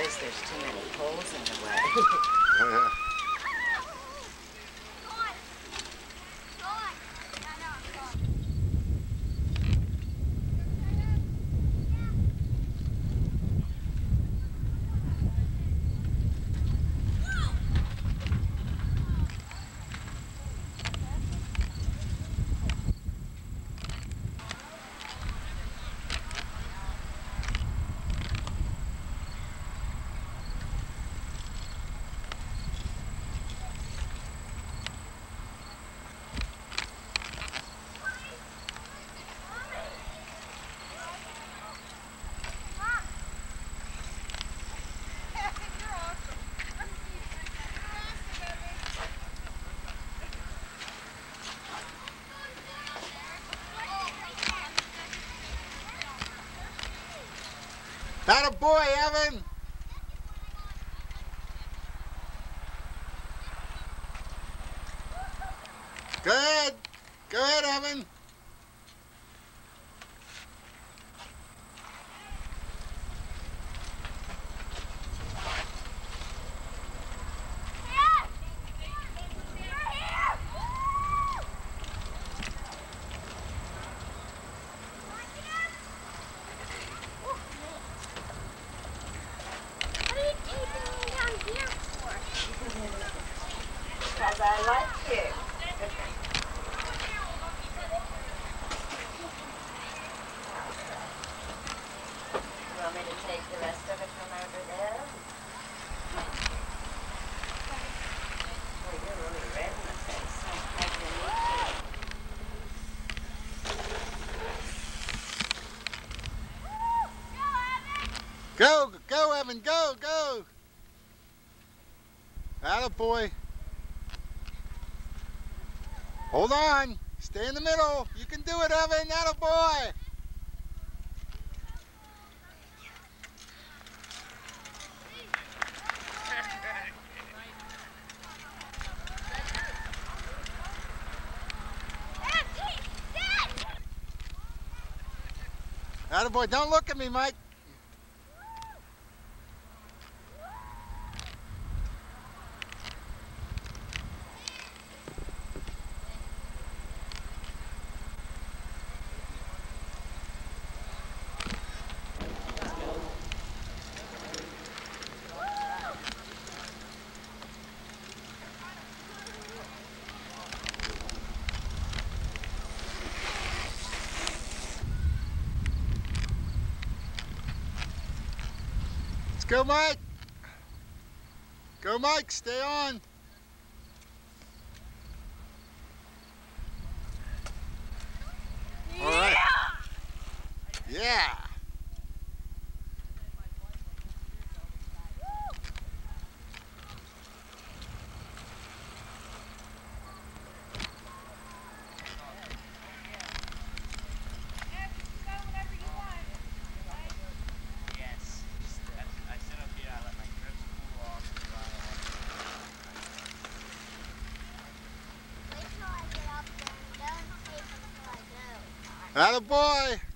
is there's too many holes in the way. Atta boy, Evan! Go ahead! Go ahead, Evan! Because I like you. You want me to take the rest of it from over there? Oh, you're really red in the face. Like you need to. Go! Go, Evan! Go! Go! Atta boy! Hold on! Stay in the middle! You can do it, Evan! Atta boy! Atta boy! Don't look at me, Mike! Go, Mike! Go, Mike! Stay on! Yeah! All right. Yeah! Atta boy!